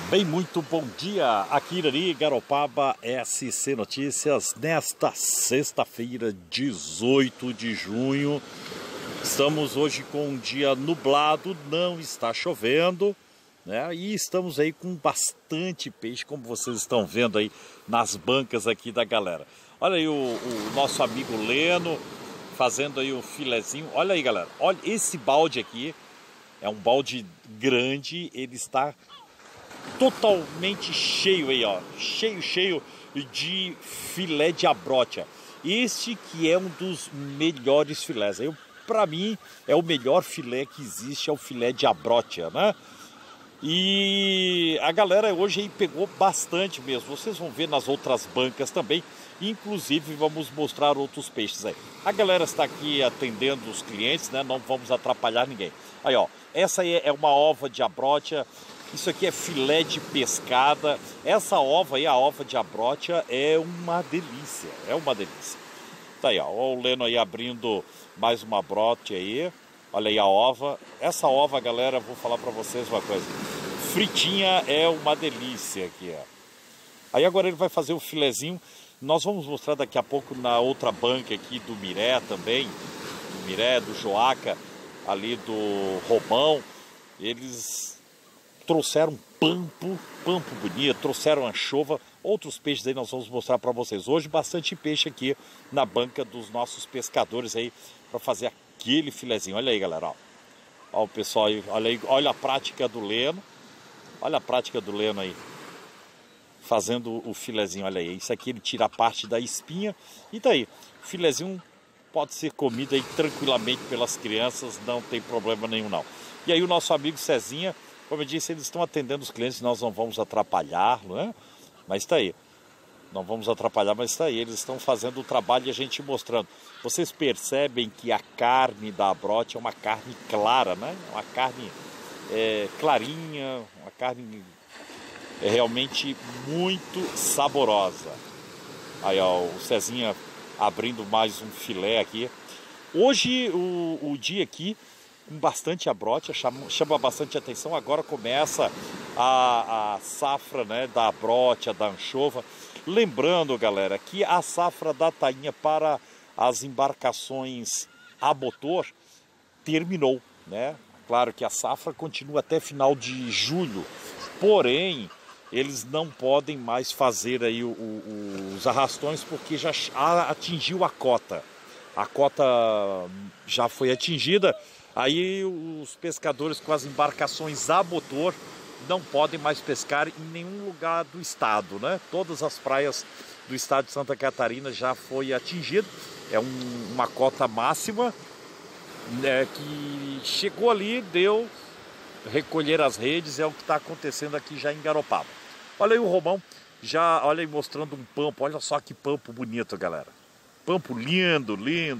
Bem, muito bom dia, aqui Irani, Garopaba, SC Notícias, nesta sexta-feira, 18 de junho. Estamos hoje com um dia nublado, não está chovendo, né? E estamos aí com bastante peixe, como vocês estão vendo aí nas bancas aqui da galera. Olha aí o nosso amigo Leno fazendo aí o filezinho. Olha aí, galera, olha esse balde aqui, é um balde grande, ele está totalmente cheio aí, ó, cheio de filé de abrótia. Este que é um dos melhores filés. Para mim é o melhor filé que existe, é o filé de abrótia, né? E a galera hoje aí pegou bastante mesmo. Vocês vão ver nas outras bancas também. Inclusive vamos mostrar outros peixes aí. A galera está aqui atendendo os clientes, né? Não vamos atrapalhar ninguém. Aí, ó, essa aí é uma ova de abrótia. Isso aqui é filé de pescada. Essa ova aí, a ova de abrótia, é uma delícia. É uma delícia. Tá aí, ó, o Leno aí abrindo mais uma abrótia aí. Olha aí a ova. Essa ova, galera, vou falar pra vocês uma coisa. Fritinha é uma delícia aqui, ó. Aí agora ele vai fazer o filezinho. Nós vamos mostrar daqui a pouco na outra banca aqui do Miré também. Do Miré, do Joaca, ali do Romão. Eles trouxeram pampo bonito, trouxeram anchova, outros peixes aí nós vamos mostrar para vocês. Hoje bastante peixe aqui na banca dos nossos pescadores aí para fazer aquele filezinho. Olha aí, galera, ó. Ó o pessoal aí, olha aí, olha a prática do Leno. Olha a prática do Leno aí, fazendo o filezinho, olha aí. Isso aqui ele tira a parte da espinha e tá aí. O filezinho pode ser comido aí tranquilamente pelas crianças, não tem problema nenhum não. E aí o nosso amigo Cezinha, como eu disse, eles estão atendendo os clientes, nós não vamos atrapalhar, não é? Mas está aí. Não vamos atrapalhar, mas está aí. Eles estão fazendo o trabalho e a gente mostrando. Vocês percebem que a carne da abrótia é uma carne clara, né? Uma carne clarinha, uma carne realmente muito saborosa. Aí, ó, o Cezinha abrindo mais um filé aqui. Hoje, o dia aqui, com bastante abrótia, chama bastante atenção. Agora começa a safra, né, da abrótia, da anchova. Lembrando, galera, que a safra da tainha para as embarcações a motor terminou, né? Claro que a safra continua até final de julho, porém eles não podem mais fazer aí os arrastões porque já atingiu a cota. A cota já foi atingida. Aí os pescadores com as embarcações a motor não podem mais pescar em nenhum lugar do estado, né? Todas as praias do estado de Santa Catarina já foi atingido. É uma cota máxima, né, que chegou ali, deu recolher as redes, é o que está acontecendo aqui já em Garopaba. Olha aí o Romão, já, olha aí mostrando um pampo, olha só que pampo bonito, galera. Pampo lindo.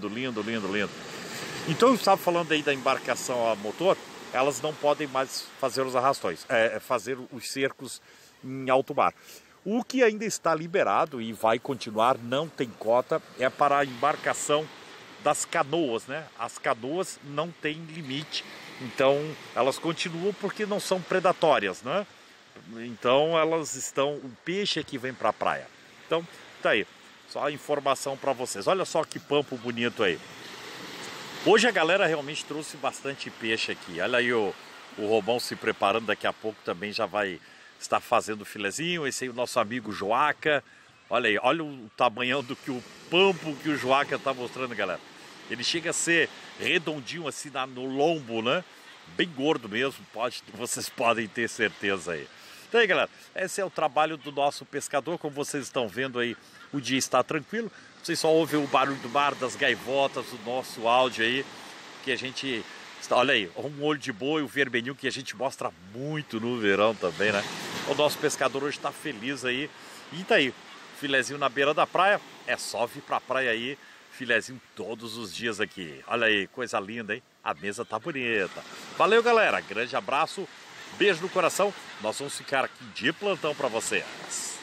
Então eu estava falando aí da embarcação a motor, elas não podem mais fazer os arrastões, fazer os cercos em alto mar. O que ainda está liberado e vai continuar, não tem cota, é para a embarcação das canoas, né? As canoas não têm limite, então elas continuam porque não são predatórias, né? Então elas estão, o peixe é que vem para a praia. Então tá aí, só a informação para vocês. Olha só que pampo bonito aí. Hoje a galera realmente trouxe bastante peixe aqui. Olha aí o Romão se preparando, daqui a pouco também já vai estar fazendo o filezinho. Esse aí é o nosso amigo Joaca. Olha aí, olha o tamanhão do que o pampo que o Joaca está mostrando, galera. Ele chega a ser redondinho assim no lombo, né? Bem gordo mesmo, vocês podem ter certeza aí. Então aí, galera, esse é o trabalho do nosso pescador. Como vocês estão vendo aí, o dia está tranquilo. Vocês só ouvem o barulho do mar, das gaivotas, o nosso áudio aí, que a gente... Olha aí, um olho de boi, o vermelhinho, que a gente mostra muito no verão também, né? O nosso pescador hoje está feliz aí. E tá aí, filezinho na beira da praia, é só vir pra praia aí, filezinho todos os dias aqui. Olha aí, coisa linda, hein? A mesa tá bonita. Valeu, galera, grande abraço, beijo no coração. Nós vamos ficar aqui de plantão para vocês.